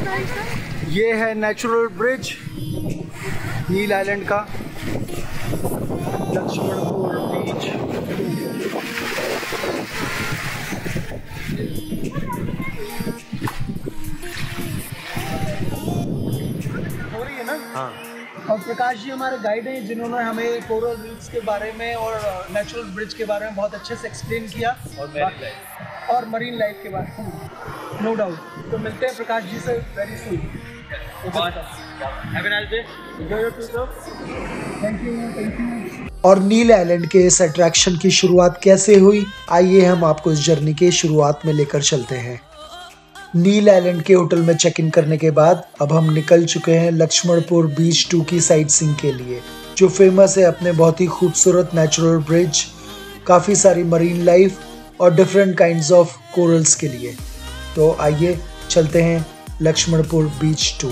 ये है natural bridge नील island का, लक्ष्मणपुर बीच। हो रही है ना? हाँ। और प्रकाश जी हमारे गाइड हैं जिन्होंने हमें कोरल रीफ्स के बारे में और नेचुरल ब्रिज के बारे में बहुत अच्छे से एक्सप्लेन किया, और मरीन लाइफ के बारे में। No doubt. तो मिलते हैं प्रकाश जी से वेरी सून। Thank you. और नील आइलैंड के इस अट्रैक्शन की शुरुआत कैसे हुई, आइए हम आपको इस जर्नी के शुरुआत में लेकर चलते हैं। नील आइलैंड के होटल में चेक इन करने के बाद अब हम निकल चुके हैं लक्ष्मणपुर बीच 2 की साइट सीइंग के लिए, जो फेमस है अपने बहुत ही खूबसूरत नेचुरल ब्रिज, काफ़ी सारी मरीन लाइफ और डिफरेंट काइंड्स ऑफ कोरल्स के लिए। तो आइए चलते हैं लक्ष्मणपुर बीच 2।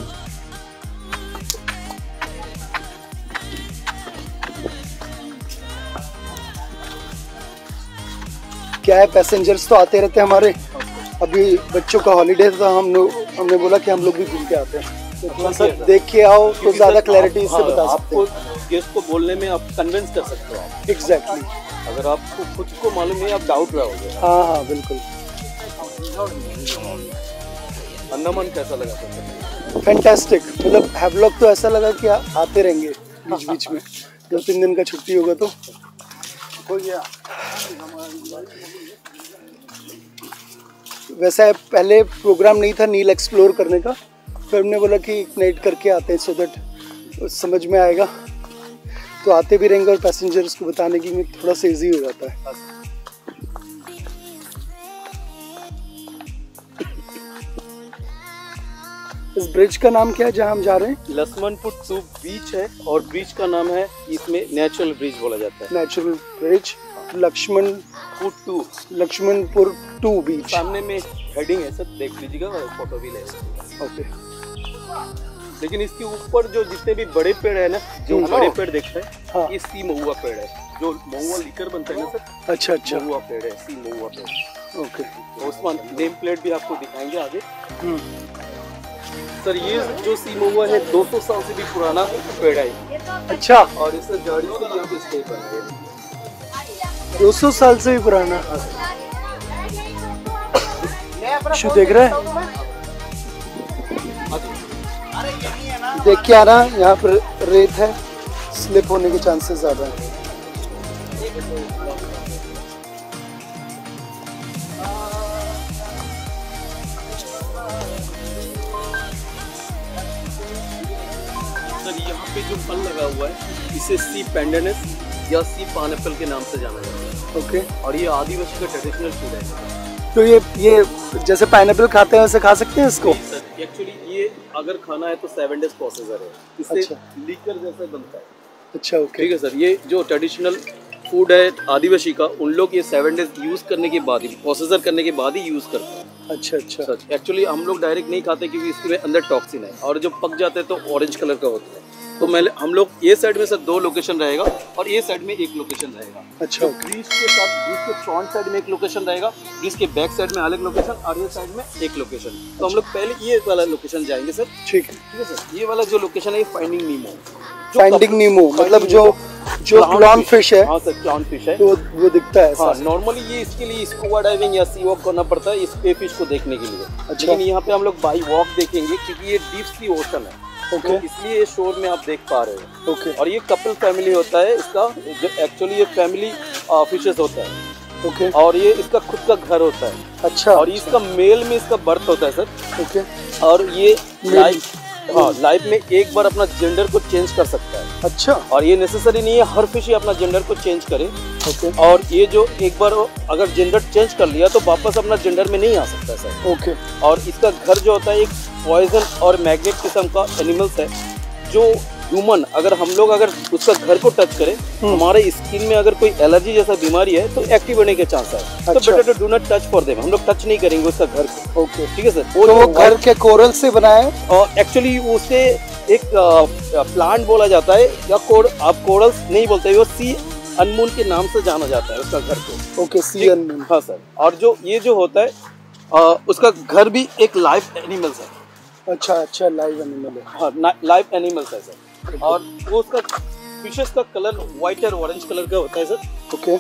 क्या है, पैसेंजर्स तो आते रहते हैं हमारे। अभी बच्चों का हॉलीडे था, हमने बोला कि हम लोग भी घूम के आते हैं, तो थोड़ा सा देख के आओ तो ज़्यादा क्लैरिटी इससे बता सकते हो। गेस्ट को बोलने में आप कन्विंस कर सकते हो आप। एग्जैक्टली। अगर आपको खुद को मालूम है, आप डाउट रहोगे। हाँ हाँ बिल्कुल। अंडमान कैसा लगा सर? फैंटास्टिक। मतलब हैवलॉक तो ऐसा लगा कि आते रहेंगे बीच बीच में, 2-3 दिन का छुट्टी होगा तो हो गया। वैसे पहले प्रोग्राम नहीं था नील एक्सप्लोर करने का, फिर हमने बोला कि एक नाइट करके आते हैं सो दैट समझ में आएगा, तो आते भी रहेंगे और पैसेंजर्स को बताने की में थोड़ा सा ईजी हो जाता है। इस ब्रिज का नाम क्या है जहाँ हम जा रहे हैं? लक्ष्मणपुर 2 बीच है, और ब्रिज का नाम है, इसमें नेचुरल ब्रिज बोला जाता है। Natural bridge Laxmanpur 2 beach. सामने में हेडिंग है सर, देख लीजिएगा, फोटो भी ले। ओके। लेकिन इसके ऊपर जो जितने भी बड़े पेड़ है ना, जो बड़े पेड़ देखते हैं, हाँ। ये सी महुआ पेड़ है, जो महुआ लिकर बनता है ना सर। अच्छा अच्छा। महुआ पेड़ है, सी महुआ पेड़। ओके। तो उसमें नेम प्लेट भी आपको दिखाएंगे आगे। सर ये जो सी महुआ है 200 साल से भी पुराना पेड़ है। अच्छा। और इससे जड़ी से यहाँ पे स्टे बन गए। 200 साल से भी पुराना। शू देख रहा है, देख के आना, यहाँ पर रेत है, स्लिप होने के चांसेस ज्यादा है। सर यहाँ पे जो फल लगा हुआ है, इसे सी पेंडेनेस या सी पाइनएप्पल के नाम से जाना जाता है। ओके। और ये आदिवासी का ट्रेडिशनल फूड है। तो ये जैसे पाइनएप्पल खाते हैं वैसे खा सकते हैं इसको? सर एक्चुअली ये अगर खाना है तो 7 डेज प्रोसीजर है, इससे अच्छा। लीकर जैसा बनता है। अच्छा ओके। ठीक है सर, ये जो ट्रेडिशनल फूड है आदिवासी का, उन लोग ये 7 डेज यूज करने के बाद ही, प्रोसेसर करने के बाद ही यूज करते हैं। अच्छा अच्छा। सर एक्चुअली हम लोग डायरेक्ट नहीं खाते क्योंकि इसके अंदर टॉक्सिन है, और जो पक जाते हैं तो ऑरेंज कलर का होता है। तो मैं हम लोग ये साइड में सर 2 लोकेशन रहेगा, और ये साइड में 1 लोकेशन रहेगा। अच्छा। ब्रिज के साथ, ब्रिज के फ्रंट साइड में 1 लोकेशन रहेगा, ब्रिज के बैक साइड में अलग लोकेशन, और ये साइड में 1 लोकेशन। तो हम लोग पहले ये वाला लोकेशन जाएंगे सर। ठीक है। ठीक है सर। ये वाला जो लोकेशन है, ये फाइंडिंग नीमो। फाइंडिंग नीमो मतलब जो क्लाउन फिश है। हाँ सर, क्लाउन फिश है, तो वो दिखता है। हाँ, नॉर्मली ये इसके लिए स्कूबा डाइविंग या सी वॉक करना पड़ता है इस पे फिश को देखने के लिए। अच्छा। लेकिन यहाँ पे हम लोग बाई वॉक देखेंगे क्योंकि ये डीप सी ओशन है। ओके। तो इसलिए ये शोर में आप देख पा रहे हो। ओके। और ये कपल फैमिली होता है इसका, जो एक्चुअली ये फैमिली फिशेस होता है। ओके। और ये इसका खुद का घर होता है। अच्छा। और इसका मेल में इसका बर्थ होता है सर। ओके। और ये लाइफ में एक बार अपना जेंडर को चेंज कर सकता है। अच्छा। और ये नेसेसरी नहीं है हर फिश ही अपना जेंडर को चेंज करे। ओके। और ये जो एक बार अगर जेंडर चेंज कर लिया तो वापस अपना जेंडर में नहीं आ सकता सर। ओके। और इसका घर जो होता है एक पॉइजन और मैग्नेट किस्म का एनिमल्स है, जो ह्यूमन अगर हम लोग अगर उसका घर को टच करें, हमारे स्किन में अगर कोई एलर्जी जैसा बीमारी है तो एक्टिव होने के चांस है। तो better to do not touch for them, हम लोग टच नहीं करेंगे उसका घर को। ओके। ठीक है सर। वो घर के कोरल से बना है, और एक्चुअली उसे एक प्लांट बोला जाता है, या आप कोरल्स नहीं बोलते, वो सी अनमून के नाम से जाना जाता है उसका घर को। Okay, sea anemone. हाँ सर। और जो ये जो होता है उसका घर भी एक लाइफ एनिमल्स है। अच्छा अच्छा, लाइव एनिमल है। हाँ, लाइव एनिमल्स है सर। और वो उसका फिशेस का कलर व्हाइट और ऑरेंज कलर का होता है सर। ओके,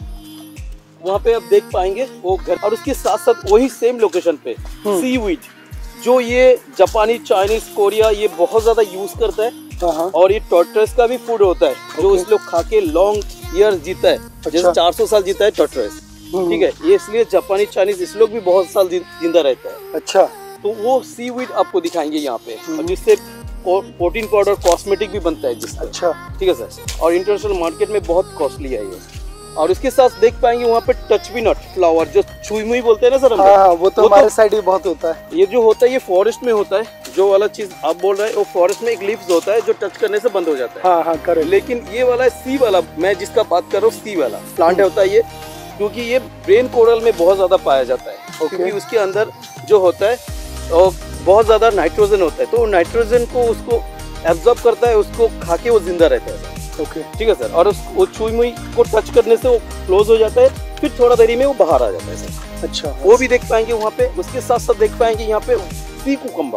वहाँ पे आप देख पाएंगे वो घर, और उसके साथ साथ वही सेम लोकेशन पे सीवीड, जो ये जापानी, चाइनीज, कोरिया ये बहुत ज्यादा यूज करता है। और ये टॉर्टोइस का भी फूड होता है जो इस लोग खा के लॉन्ग ईयर जीता है। जैसे 400 साल जीता है टॉर्टोइस, ठीक है, ये इसलिए जापानी, चाइनीज इस लोग भी बहुत साल जिंदा रहता है। अच्छा, तो वो सीवीड आपको दिखाएंगे यहाँ पे, और जिससे प्रोटीन पाउडर, कॉस्मेटिक भी बनता है जिससे। अच्छा, ठीक है सर, और इंटरनेशनल मार्केट में बहुत कॉस्टली है ये। और उसके साथ देख पाएंगे वहाँ पे टच मी नॉट फ्लावर, जो छुई मुई बोलते हैं ना सर हम। हाँ, वो तो हमारे साइड भी बहुत होता है। ये जो होता है ये फॉरेस्ट में होता है, जो वाला चीज आप बोल रहे हैं वो फॉरेस्ट में एक लीव्स होता है जो टच करने से बंद हो जाता है। हाँ हाँ, करेक्ट। लेकिन ये वाला सी वाला, मैं जिसका बात कर रहा हूँ, सी वाला प्लांट होता है ये, क्योंकि ये ब्रेन कोरल में बहुत ज्यादा पाया जाता है। क्योंकि उसके अंदर जो होता है वो बहुत ज्यादा नाइट्रोजन होता है, तो नाइट्रोजन को उसको एब्जॉर्ब करता है, उसको खा के वो जिंदा रहता है। ओके, ठीक है सर, और वो छुई मुई को टच करने से वो क्लोज हो जाता है, फिर थोड़ा देरी में वो बाहर आ जाता है सर। अच्छा, वो भी देख पाएंगे वहाँ पे। उसके साथ साथ देख पाएंगे यहाँ पे सी कुकुम्बर।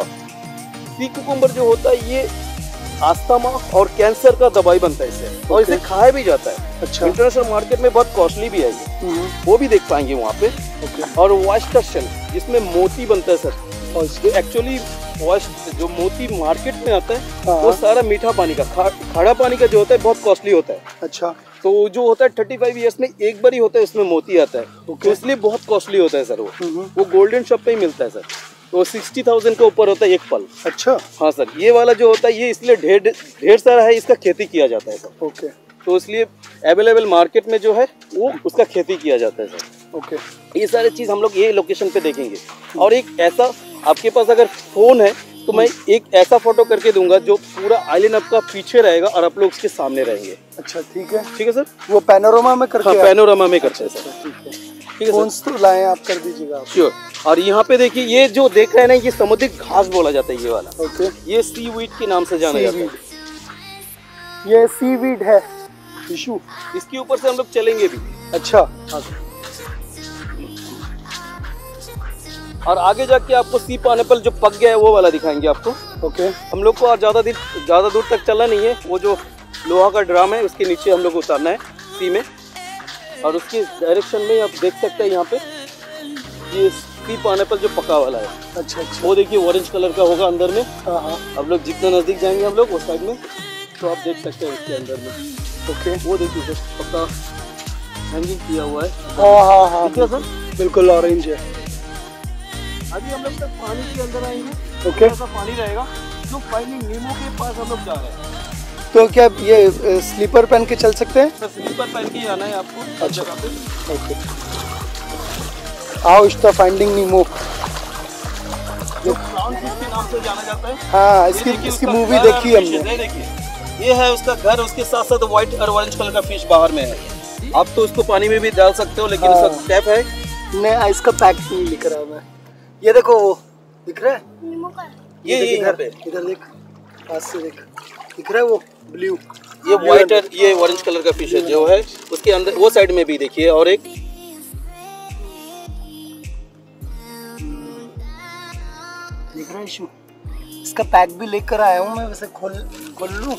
सी कुकुम्बर जो होता है ये अस्थमा और कैंसर का दवाई बनता है इससे, और इसे खाया भी जाता है। अच्छा, इंटरनेशनल मार्केट में बहुत कॉस्टली भी है ये, वो भी देख पाएंगे वहाँ पे। और ऑयस्टर शेल, जिसमें मोती बनता है सर, और जो एक्चुअली जो मोती मार्केट में आता है वो सारा मीठा पानी का, खारा पानी का जो होता है बहुत कॉस्टली होता है। अच्छा, तो जो होता है 35 ईयर्स में एक बार ही होता है, उसमें मोती आता है, तो इसलिए बहुत कॉस्टली होता है सर। वो गोल्डन शॉप पे ही मिलता है सर, तो 60,000 के ऊपर होता है एक फल। अच्छा, हाँ सर। ये वाला जो होता है ये इसलिए ढेर सारा है, इसका खेती किया जाता है सर। ओके, तो इसलिए अवेलेबल मार्केट में जो है वो उसका खेती किया जाता है सर। ओके, ये सारी चीज हम लोग ये लोकेशन पे देखेंगे। और एक ऐसा, आपके पास अगर फोन है तो मैं एक ऐसा फोटो करके दूंगा जो पूरा आइलैंड आपका पीछे रहेगा और आप लोग उसके सामने रहेंगे। अच्छा, ठीक है सर। वो पैनोरामा में करके? हाँ, पैनोरामा में करते हैं सर। ठीक है, फोन्स तो लाए आप कर दीजिएगा। श्योर। और यहाँ पे देखिए, ये जो देख रहे हैं ना, ये समुद्री घास बोला जाता है ये वाला। ओके, ये सीवीड के नाम से जाना जाता है। ये सीवीड है इशू, इसके ऊपर से हम लोग चलेंगे भी। अच्छा, हाँ। और आगे जाके आपको सी पाइनएप्पल जो पक गया है वो वाला दिखाएंगे आपको। ओके, हम लोग को और ज्यादा दूर तक चलना नहीं है। वो जो लोहा का ड्राम है उसके नीचे हम लोग उतारना है सी में, और उसकी डायरेक्शन में आप देख सकते हैं यहाँ पे ये सी पाइनएप्पल जो पका वाला है। अच्छा अच्छा, वो देखिए ऑरेंज कलर का होगा अंदर में। हाँ हाँ, अब लोग जितना नजदीक जाएंगे हम लोग उस साइड में, तो आप देख सकते हैं इसके अंदर में। ओके, वो देखिए सर, पक्का हैंगिंग किया हुआ है। हाँ हाँ हाँ, ठीक है सर, बिल्कुल ऑरेंज है। अभी हम लोग तक पानी के अंदर आएंगे। ओके, ऐसा पानी रहेगा जो फाइनली नीमो के पास हम लोग जा रहे हैं। तो क्या ये स्लीपर पहन के चल सकते हैं? सर, स्लीपर पहन के ही आना है आपको। अच्छा, ओके, आओ इस्टा फाइंडिंग नीमो, जो क्लाउन फिश के नाम से जाना जाता है। हाँ, इसकी मूवी देखी हमने। देखिए, ये है उसका घर, उसके साथ साथ व्हाइट और ऑरेंज कलर का फिश बाहर में है। आप तो उसको पानी में भी डाल सकते हो, लेकिन उसका टैप है नहीं, इसका पैक नहीं लिख रहा मैं। ये देखो, वो दिख रहा है ये इधर देख, पास से देख, दिख रहा है वो ब्लू, ये व्हाइट और ये ऑरेंज कलर का फिश है जो है उसके अंदर। वो साइड में भी देखिए, और एक दिख रहा है इशू। इसका पैक भी लेकर आया हूँ मैं, वैसे खोल लूं?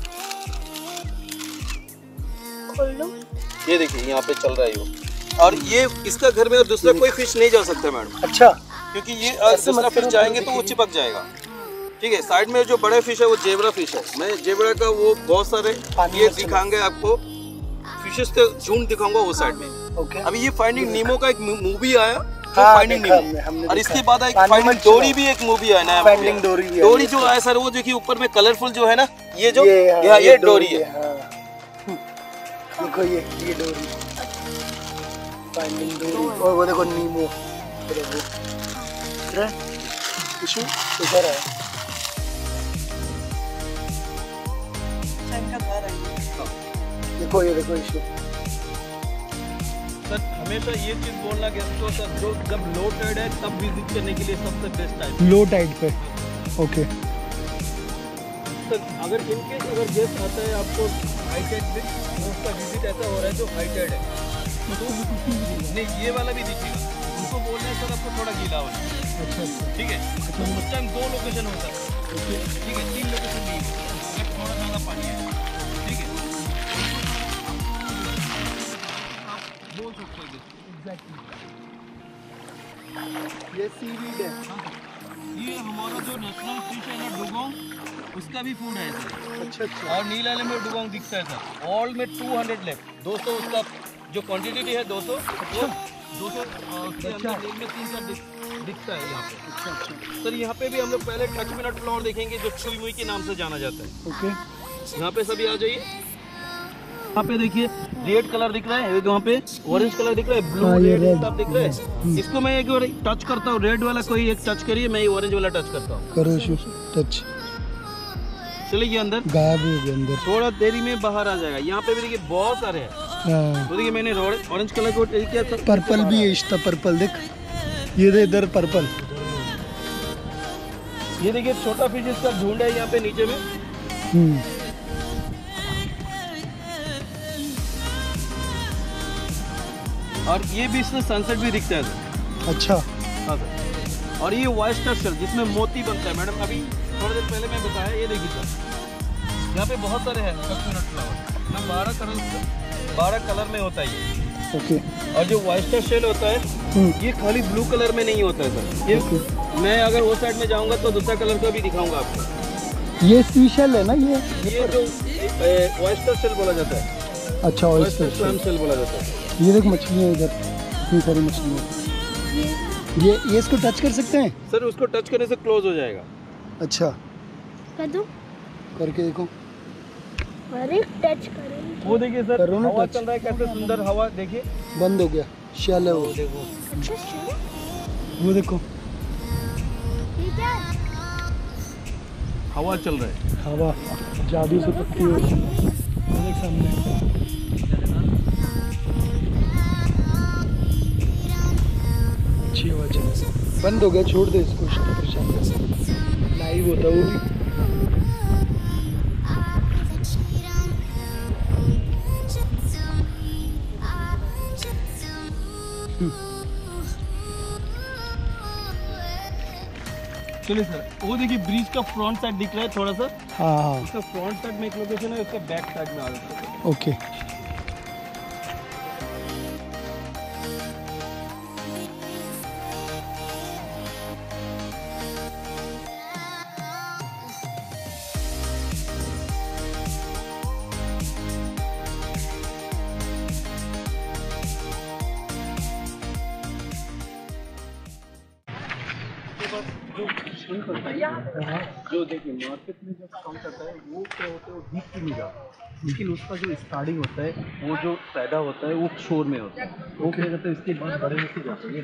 ये देखिए यहाँ पे चल रहा है वो, और ये इसका घर में और दूसरा कोई फिश नहीं जा सकता मैडम। अच्छा, क्योंकि ये दूसरा फिश जाएंगे तो वो चिपक जाएगा। ठीक है, साइड में जो बड़े फिश है वो जेब्रा फिश है। मैं जेब्रा का वो बहुत सारे ये दिखाएंगे आपको, फिशेस का झुंड दिखाऊंगा वो साइड में। ओके, अभी ये फाइंडिंग नीमो का एक मूवी आया, जो फाइंडिंग नीमो, और इसके बाद एक फाइंडिंग डोरी भी एक मूवी आया ना। फाइंडिंग डोरी जो आया सर, वो देखिए ऊपर में कलरफुल जो है ना, ये जो ये डोरी है। देखो ये डोरी, फाइंडिंग डोरी, और वो देखो नीमो, इधर है देखो, ये देखो इशू। सर, हमेशा ये चीज बोलना गेस्ट सर, जो जब लो टाइड है तब विजिट करने के लिए सबसे बेस्ट टाइम लो टाइड पे। ओके सर, अगर इनकेस अगर गेस्ट आता है आपको हाई टाइड पे, उसका विजिट ऐसा हो रहा है जो हाई टाइड है, तो नहीं ये वाला भी दिखेगा, उनको बोलना है सर आपको थोड़ा गीला होना। अच्छा, ठीक है, तो उस टाइम 2 लोकेशन हो सकता है। ठीक है, 3 लोकेशन दी है, थोड़ा ज़्यादा पानी है, ठीक है, आप बोल सकते हो एग्जैक्टली। ये सीवीड है। ये हमारा जो नेशनल फिश है ना डुगोंग, उसका भी फूड है सर। अच्छा अच्छा। और नील आइलैंड में डुगोंग दिखता है सर, ऑल में 200 लेफ्ट, 200 उसका जो क्वांटिटी है 200, वो 200 उसके अंदर नील में 3-4 दिखता है यहाँ पे। अच्छा अच्छा सर यहाँ पे भी हम लोग पहले टच मिनट फ्लावर देखेंगे जो छुई मुई के नाम से जाना जाता है। ओके। यहाँ पे सभी आ जाइए, यहाँ पे देखिए रेड कलर दिख रहा है, वहाँ पे ऑरेंज कलर दिख रहा है, ब्लू रेड सब दिख रहा है। इसको मैं एक बार टच करता हूँ, रेड वाला कोई एक टच करिए, मैं ऑरेंज वाला टच करता हूँ। करो टच। चलिए ये अंदर गायब हो गया अंदर, थोड़ा देरी में बाहर आ जाएगा। यहाँ पे भी देखिए बहुत सारे हैं। तो देखिए मैंने ऑरेंज कलर को क्या था, पर्पल भी है, इश्ता पर्पल देख, ये दे इधर पर्पल। ये देखिए छोटा फिश इसका झुंड है यहाँ पे नीचे में। और ये भी इसमें सनसेट भी दिखता है सर। अच्छा। हाँ सर। और ये ऑयस्टर शेल जिसमें मोती बनता है मैडम, अभी थोड़ी देर पहले मैं बताया, ये देखिए सर यहाँ पे बहुत सारे हैं कोकोनट फ्लावर ना, 12 कलर में होता है ये। ओके। और जो ऑयस्टर शेल होता है ये खाली ब्लू कलर में नहीं होता है सर, ये मैं अगर वो साइड में जाऊंगा तो दूसरा कलर का भी दिखाऊंगा आपको। ये सीशेल है ना ये जो ऑयस्टर शेल बोला जाता है। अच्छा, ऑयस्टर शेल बोला जाता है। ये देख मछलियाँ इधर, इतनी सारी मछलियाँ। ये इसको टच कर सकते हैं सर? उसको टच करने से क्लोज हो जाएगा। अच्छा, कर दूं? करके देखो। अरे टच करें। वो देखिए सर करो ना हवा टच। चल रहा है, कैसे सुंदर हवा, देखिए बंद हो गया, शेल है वो। देखो अच्छा अच्छा। वो देखो ये क्या? हवा चल रहा है। हवा जादू से पत्ती हो रही है। वो देख सामने, अच्छी हवा चल रही है। बंद हो गया, छोड़ दे इसको, लाइव होता है वो भी। चलिए सर, वो देखिए ब्रिज का फ्रंट साइड दिख रहा है थोड़ा सा। हाँ हाँ, उसका फ्रंट साइड में एक लोकेशन है, उसका बैक साइड में आ जाता है। ओके। जो देखिए मार्केट में जब काम करता है वो क्या होता है, वो डीप में नहीं जाता, लेकिन उसका जो स्टार्टिंग होता है वो जो पैदा होता है वो शोर में होता है। वो क्या करता है, इसके बीच बड़े होते जाते हैं। ये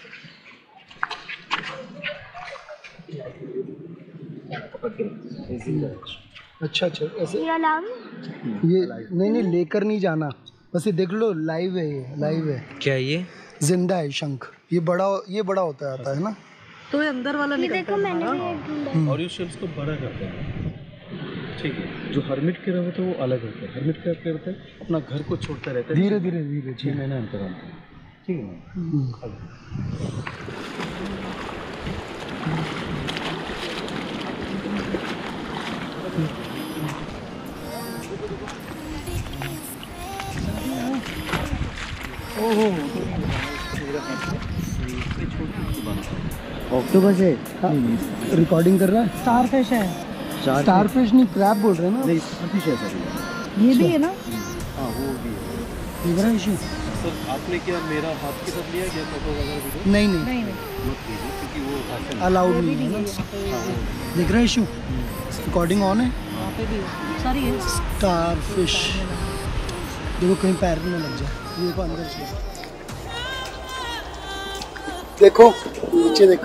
देखिए अच्छा अच्छा, ऐसे ये अलार्म? ये नहीं लेकर नहीं जाना, बस ये देख लो, लाइव है, ये लाइव है। क्या ये जिंदा है शंख, ये बड़ा होता आता है ना। तो ये अंदर वाला ये देखो मैंने भी एक ढूंढा। और ये शेल्स को बड़ा करते हैं, ठीक है। जो हर्मिट के रहते हैं वो अलग होता है। हर्मिट क्या करता है, अपना घर को छोड़ता रहता है, धीरे धीरे धीरे 6 महीना अंतर, ठीक है ना। ऑक्टोपस है। रिकॉर्डिंग कर रहा है। स्टारफिश है। स्टारफिश नहीं, क्रैब बोल रहे हैं ना। नहीं, स्टारफिश है सर। ये भी है ना? हाँ वो भी है। देख रहा है इशू? सर आपने क्या मेरा हाथ के साथ लिया क्या फोटो वगैरह वीडियो? नहीं नहीं नहीं मत कीजिए क्योंकि वो अलाउड नहीं है ना। देख रहा है इशू? रिकॉर्डिंग ऑन है। वहाँ पे भी सारी है। स्टारफिश देखो, कहीं पैर में लग जाए। देखो अंदर से, देखो नीचे देखो।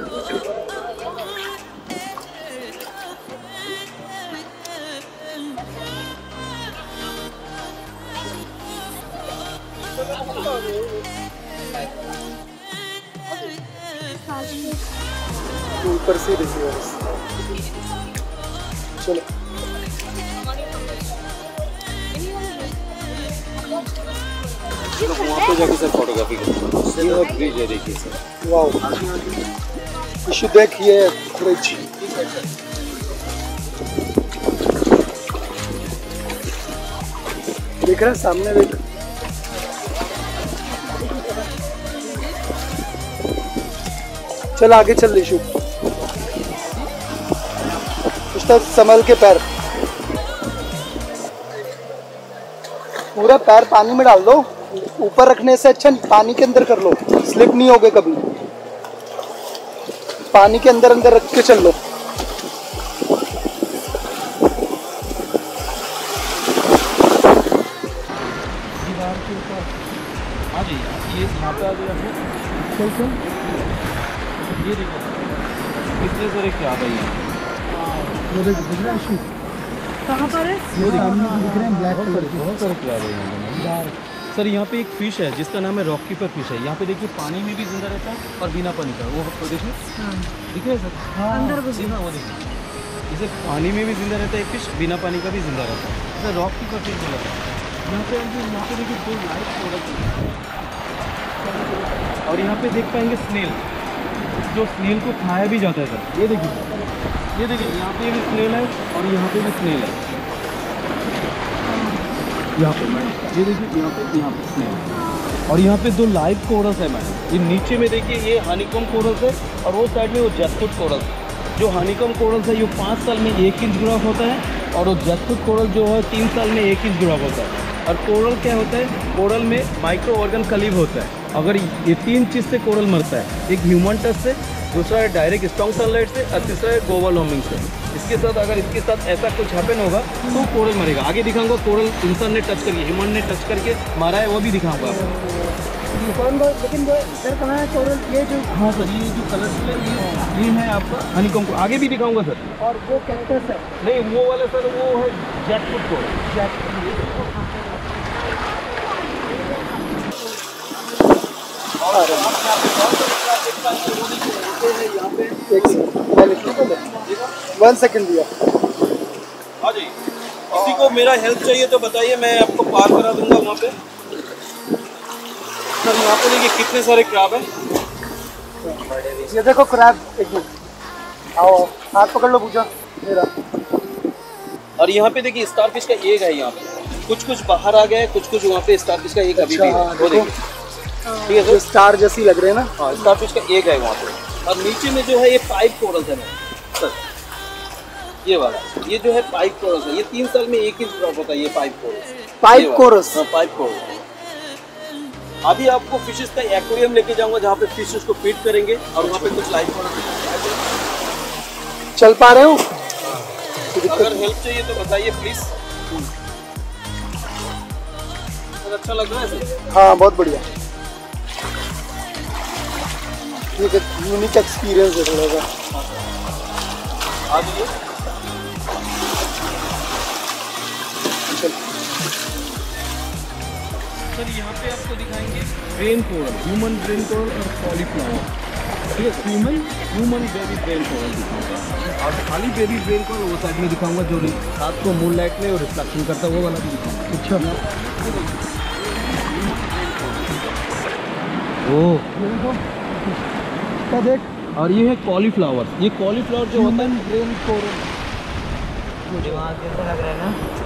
ऊपर से देखिए, चलो वहाँ पे जाके सर फोटोग्राफी करते हैं। ये ब्रिज है देखिए सर। वाओ, इशू देखिए ब्रिज। देख रहे हैं सामने, देख। चल आगे चल लीशु, उसका संभल के पैर, पूरा पैर पानी में डाल दो। ऊपर रखने से अच्छा पानी के अंदर कर लो, स्लिप नहीं होगे कभी। पानी के अंदर अंदर रख के चल लो। ये यहाँ पे आ जाइए। चल चल, ये देखो कितने सारे क्रैब है यहाँ। वो देख, दिख रहा है आशु? कहाँ पर है? वो सामने दिख रहे हैं ब्लैक कलर के। बहुत सारे क्रैब है यहाँ पे सर। यहाँ पे एक फिश है जिसका नाम है रॉक कीपर फिश है। यहाँ पे देखिए पानी में भी जिंदा रहता है और बिना पानी का। वो देखिए दिख रहा है सर? हाँ, अंदर घुस जी हाँ, वो देखिए। जैसे पानी में भी जिंदा रहता है एक फिश, बिना पानी का भी जिंदा रहता है। जैसे रॉक कीपर फिश बोला था। यहाँ पे देखिए दो लाइट प्रोडक्ट और यहाँ पे देख पाएंगे स्नेल, जो स्नेल को खाया भी जाता है सर। ये देखिए यहाँ पे भी स्नेल है और यहाँ पे भी स्नेल है। यहाँ पे मैडम ये देखिए यहाँ पे स्नेल और यहाँ पे दो लाइव कोरल्स है मैडम। ये नीचे में देखिए ये हनीकॉम कोरल्स है और वो साइड में वो जैकफ्रूट कोरल्स। जो हनीकॉम कोरल्स है ये 5 साल में 1 इंच ग्रो अप होता है और वो जैकफ्रूट कोरल जो है 3 साल में 1 इंच ग्रो अप होता है। और कोरल क्या होता है? कोरल में माइक्रो ऑर्गन कलीव होता है। अगर ये 3 चीज़ से कोरल मरता है, एक ह्यूमन टच से, दूसरा है डायरेक्ट स्ट्रॉन्ग सनलाइट से और तीसरा है ग्लोबल वार्मिंग से। इसके साथ अगर इसके साथ ऐसा कुछ हैपन होगा तो कोरल मरेगा। आगे दिखाऊंगा कोरल इंसान ने टच करके, ह्यूमन ने टच करके मारा है वो भी दिखाऊंगा आपको। लेकिन सर कहाँ है कोरल? ये जो, हाँ सर, ये जो कलरफुल है ये है आपका हनीकॉम। आगे भी दिखाऊंगा सर। और वो कैक्टस है? नहीं, वो वाला सर वो है जैकफ्रूट कोरल। वन सेकंड दिया। हाँ जी, किसी को मेरा हेल्प चाहिए तो बताइए, मैं आपको पार करा दूंगा वहाँ पे। सर यहाँ पे देखिए कितने सारे क्रैब हैं। ये देखो क्रैब, एक मिनट आओ, हाथ पकड़ लो पूजा मेरा। और यहाँ पे देखिए स्टार फिश का एग है। यहाँ पे कुछ बाहर आ गया है, कुछ वहाँ पे स्टार फिश का एग अभी भी है। वो देखिए, ठीक है सर, स्टार जैसी लग रहे हैं ना। हाँ, स्टार फिश का एग है वहाँ पे। और नीचे में जो है ये पाइप कोरल्स है सर, ये वाला, ये जो है पाइप कोरल्स है। ये 3 साल में 1 इंच ड्रॉप होता है ये पाइप कोरल्स। Pipe corals? हाँ, पाइप कोरल्स। अभी आपको फिशेस का एक्वेरियम लेके जाऊंगा जहाँ पे फिशेस को फीड करेंगे और वहाँ पे कुछ लाइव कोरल्स। चल पा रहे हो? अगर हेल्प चाहिए तो बताइए प्लीज। अच्छा लग रहा है सर? हाँ बहुत बढ़िया, ये यूनिक एक्सपीरियंस है थोड़ा सा। आ जाइए। सर यहाँ पे आपको दिखाएंगे brain coral, human brain coral और कॉलीफ्लावर। ठीक है, ह्यूमन बेबी ब्रेन कोरल दिखाऊंगा और खाली बेबी ब्रेन कोरल वो साइड में दिखाऊंगा जो रात को मूनलाइट में रिफ्लेक्शन करता है, वो वाला भी दिखाऊंगा। अच्छा, ओ क्या देख। और ये है कॉलीफ्लावर। ये कॉलीफ्लावर जो होता है ब्रेन कोरल, दिमाग कैसा लग रहा है ना।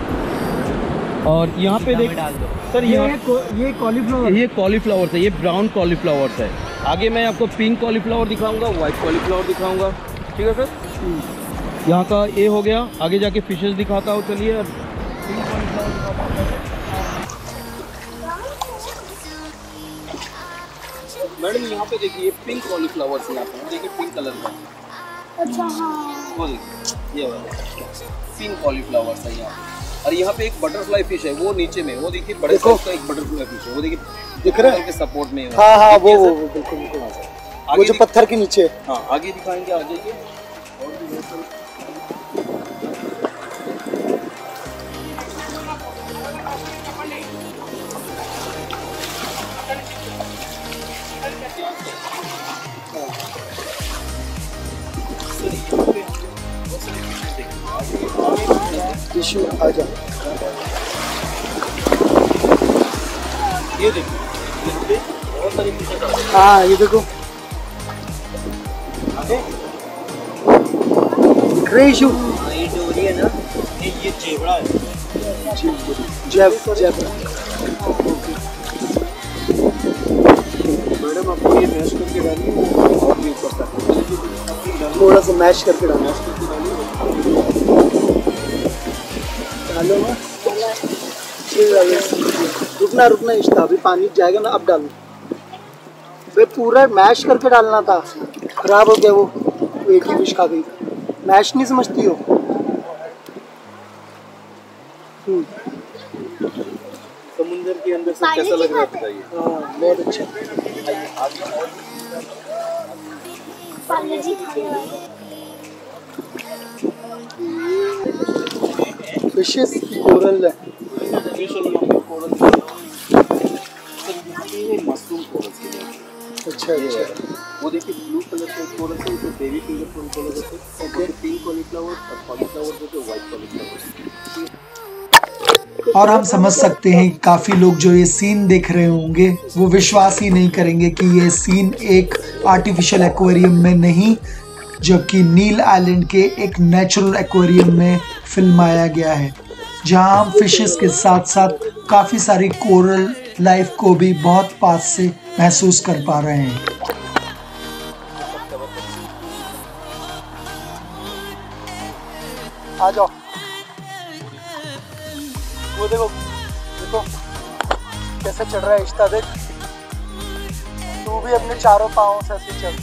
और यहाँ पे देख सर, ये कॉलीफ्लावर, ये कॉलीफ्लावर है, ये ब्राउन कॉलीफ्लावर है। आगे मैं आपको पिंक कॉलीफ्लावर दिखाऊंगा, व्हाइट कॉलीफ्लावर दिखाऊंगा। ठीक है सर, यहाँ का ये हो गया। आगे जाके फिशेस दिखाता हूँ, चलिए। और पिंक कॉलीफ्लावर दिखाता हूँ मैडम। यहाँ पे देखिए पिंक कॉलीफ्लावर है। यहाँ पे देखिए पिंक कलर का। अच्छा हाँ, वो देखिए ये वाला पिंक कॉलीफ्लावर है यहाँ पे। और यहाँ पे एक बटरफ्लाई फिश है वो नीचे में, वो देखिए बड़े साइज का एक बटरफ्लाई फिश है। वो देखिए दिख रहा है के सपोर्ट में। हाँ हाँ, वो बिल्कुल बिल्कुल, वो जो पत्थर के नीचे। हाँ, आगे दिखाएंगे, आ जाइए। और भी बहुत सारे टिश्यू आ जा। ये देखिए यहाँ पे बहुत सारी फिशेस आ रही हैं। हाँ ये देखो, आगे दिख रहे इशू। ये डोरी है ना, ये जेबड़ा है। जय मैडम आपको ये मैश करके डालिए और भी ऊपर तक थोड़ा सा मैश करके डालना, डालो ना। रुकना रुकना इश्ता, अभी पानी जाएगा ना, अब डालो। वे पूरा मैश करके डालना था, खराब हो गया वो एक ही डिश खा गई। मैश नहीं समझती हो? समुंदर के अंदर से कैसा लग रहा है बताइए। हाँ बहुत अच्छा। पानी खाने वाले फिशेस की कोरल है। मशरूम कोरल के लिए अच्छा अच्छा। वो देखिए ब्लू कलर का कोरल है, उसे बेबी फिंगर कोरल कहते हैं, और पिंक कॉलीफ्लावर और कॉलीफ्लावर जो है व्हाइट कॉलीफ्लावर। और हम समझ सकते हैं काफी लोग जो ये सीन देख रहे होंगे वो विश्वास ही नहीं करेंगे कि ये सीन एक आर्टिफिशियल एक्वेरियम में नहीं, जबकि नील आइलैंड के एक नेचुरल एक्वेरियम में फिल्माया गया है, जहां हम फिशेस के साथ साथ काफी सारी कोरल लाइफ को भी बहुत पास से महसूस कर पा रहे हैं। आ जाओ, वो देखो देखो कैसे चढ़ रहा है इश्ता, देख तू भी अपने चारों पाँवों से ऐसे चल।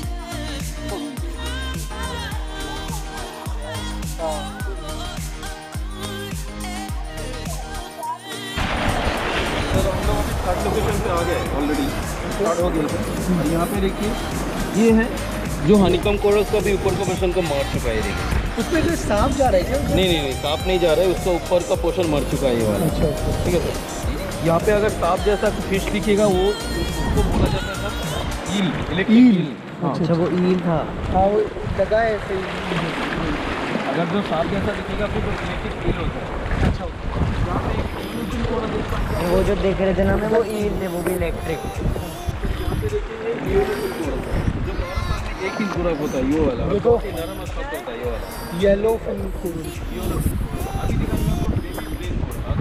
थर्ड लोकेशन पे आ गए ऑलरेडी, स्टार्ट हो गया। यहाँ पे देखिए ये है जो हनीकम कोरल्स का भी ऊपर का पोर्शन को मार चुका है। देखिए उसमें कोई सांप जा रहा है क्या? नहीं सांप नहीं जा रहा है, उसका ऊपर का पोर्शन मर चुका है ये वाला। अच्छा ठीक है सर। यहाँ पे अगर सांप जैसा फिश दिखेगा वो उसको बोला जाता है सर ईल, इलेक्ट्रिक ईल। अच्छा वो ईल था। हाँ वो लगा है ऐसे ही। अगर जो सांप जैसा दिखेगा फिर वो इलेक्ट्रिक ईल होता है। अच्छा यहाँ पे एक वो जो देख रहे थे ना हमें, वो ईल थे, वो भी इलेक्ट्रिक। यहाँ पे देखिए एक ही पूरा होता है ये वाला, देखो नरम सॉफ्ट होता है ये वाला येलो फिन कोरल। अभी दिखाएंगे आपको बेबी ब्रेन कोरल।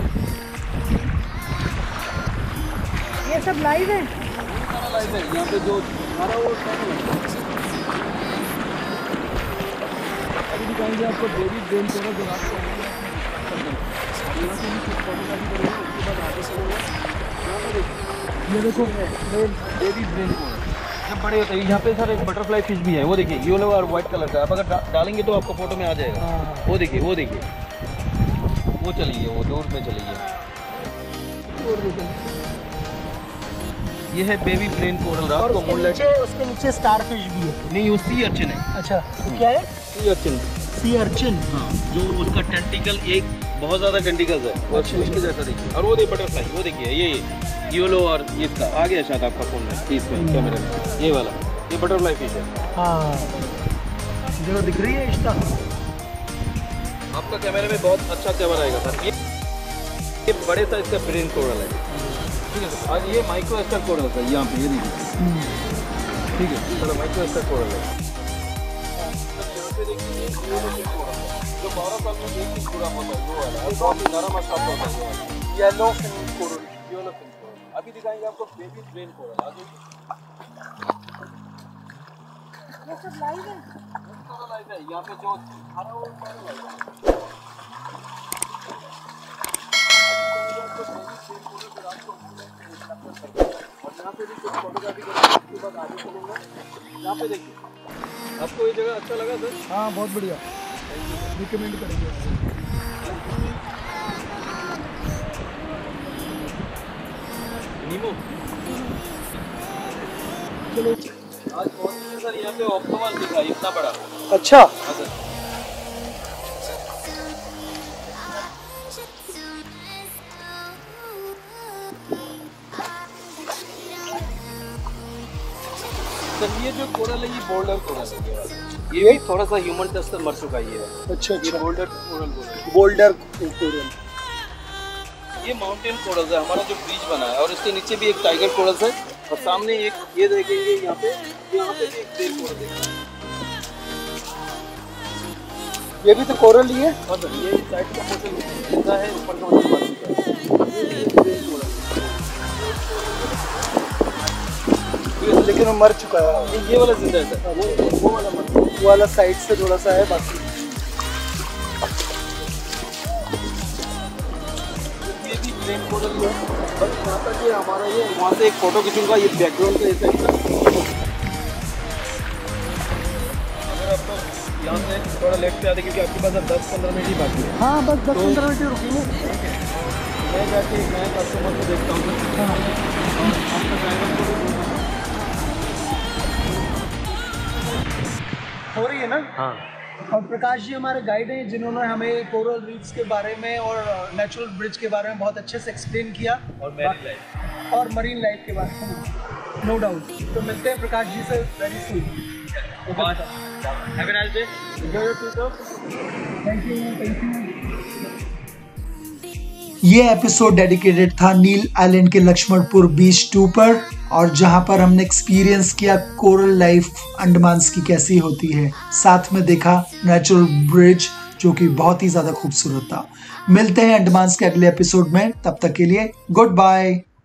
ये सब लाइव है। यहाँ पे जो हमारा वो अभी दिखाएंगे आपको बेबी ब्रेन कोरल जो रात को यहाँ से भी कुछ फोटोग्राफी करेंगे, उसके बाद आगे चलेंगे। यहाँ पे देखिए ये देखो बेबी ब्रेन कोरल जब बड़े होते हैं। यहाँ पे सर एक बटरफ्लाई फिश भी है, वो देखिए येलो और व्हाइट कलर का। आप अगर डालेंगे तो आपको फोटो में आ जाएगा। वो देखिए वो चलिए वो दूर में चलिए। ये है बेबी ब्रेन कोरल, रात को मूनलाइट। उसके नीचे स्टार फिश भी है। नहीं वो सी अर्चिन है। अच्छा तो क्या है? Sea urchin. Sea urchin. हाँ जो उसका टेंटिकल एक बहुत ज़्यादा टेंटिकल्स है और उसके जैसा देखिए। और वो देखिए बटरफ्लाई, वो देखिए ये येलो और ये इसका आ गया शायद आपका फोन में इसमें कैमरे में, ये वाला ये बटरफ्लाई फिश है। हाँ जो दिख रही है इश्ता, आपका कैमरे में बहुत अच्छा कैमरा आएगा सर। ये बड़े साइज का ब्रेन कोरल है। ठीक है सर। और ये माइक्रो एस्टर कोरल है, यहाँ पे ये देखिए। ठीक है चलो माइक्रो एस्टर कोरल है। यहाँ पे देखिए जो 12 साल में एक ही पूरा होता है वो वाला, बहुत ही नरम और सॉफ्ट होता है। Yellow fin coral. Yellow fin coral. अभी दिखाएंगे आपको बेबी ब्रेन कोरल। आगे ये सब लाइव है। कोरल है यहाँ पे जो हरा वो कोरल है। और यहाँ पे भी कुछ फोटोग्राफी करेंगे, उसके बाद आगे चलेंगे। यहाँ पे देखिए आपको ये जगह अच्छा लगा सर? हाँ बहुत बढ़िया, रिकमेंड करेंगे। नीमो चलो आज पहुँचे सर, यहाँ पे ऑक्टोपस दिखा इतना बड़ा। अच्छा हाँ सर। सर ये जो कोरल है ये बोल्डर कोरल है। ये भी थोड़ा सा ह्यूमन टच से मर चुका है ये। अच्छा ये अच्छा। बोल्डर कोरल बोलते हैं। Boulder coral. ये माउंटेन कोरल है, हमारा जो ब्रिज बना है, और इसके नीचे भी एक टाइगर कोरल है, और सामने एक ये देखेंगे यहाँ पे भी एक ब्रेन कोरल है। ये भी तो कोरल ही है। हाँ सर, ये साइड का पोर्शन जिंदा है, ऊपर का पोर्शन मर चुका है। लेकिन वो मर चुका है। ये वाला जिंदा है सर, वो वाला मर चुका है। वो वाला साइड से थोड़ा सा है बाकी। ये भी प्लेन कोरल ही है, बस यहाँ तक ये हमारा ये वहाँ से एक फोटो खींचूंगा, ये बैकग्राउंड का ऐसा अगर आप लोग यहाँ से थोड़ा लेट पे आते क्योंकि आपके पास अब 10-15 मिनट ही बाकी है। हाँ बस 10-15 मिनट रुकेंगे। मैं जाके नए कस्टमर को देखता हूँ। हो रही है ना? हाँ, और प्रकाश जी हमारे गाइड हैं जिन्होंने हमें कोरल रीफ्स के बारे में और नेचुरल ब्रिज के बारे में बहुत अच्छे से एक्सप्लेन किया, और मरीन लाइफ के बारे में नो डाउट। तो मिलते हैं प्रकाश जी से very soon. Have a nice day, enjoy your trip. Thank you. ये एपिसोड डेडिकेटेड था नील आइलैंड के लक्ष्मणपुर बीच 2 पर, और जहां पर हमने एक्सपीरियंस किया कोरल लाइफ अंडमान की कैसी होती है, साथ में देखा नेचुरल ब्रिज जो कि बहुत ही ज्यादा खूबसूरत था। मिलते हैं अंडमान के अगले एपिसोड में, तब तक के लिए गुड बाय।